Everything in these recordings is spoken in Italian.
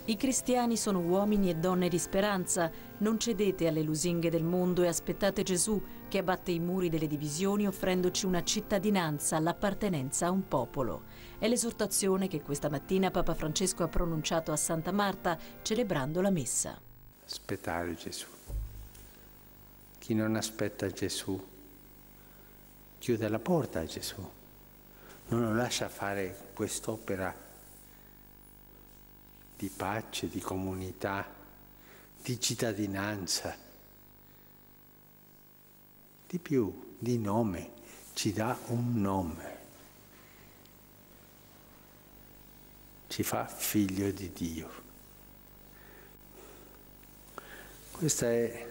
I cristiani sono uomini e donne di speranza. Non cedete alle lusinghe del mondo e aspettate Gesù che abbatte i muri delle divisioni offrendoci una cittadinanza, l'appartenenza a un popolo. È l'esortazione che questa mattina Papa Francesco ha pronunciato a Santa Marta celebrando la Messa. Aspettare Gesù. Chi non aspetta Gesù chiude la porta a Gesù, non lo lascia fare quest'opera di pace, di comunità, di cittadinanza, di più, di nome, ci dà un nome, ci fa figlio di Dio. Questo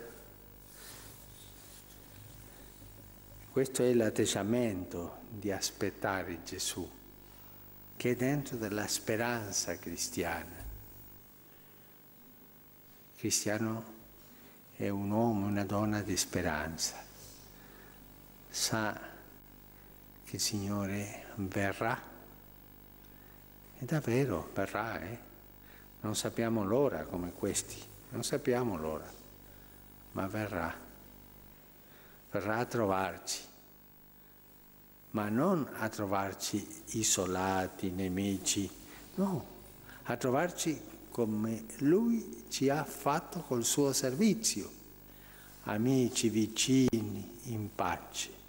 è l'atteggiamento di aspettare Gesù, che è dentro della speranza cristiana. Il cristiano è un uomo, una donna di speranza. Sa che il Signore verrà, e davvero verrà, Non sappiamo l'ora come questi, non sappiamo l'ora, ma verrà. Verrà a trovarci, ma non a trovarci isolati, nemici, no, a trovarci come Lui ci ha fatto col suo servizio, amici, vicini, in pace.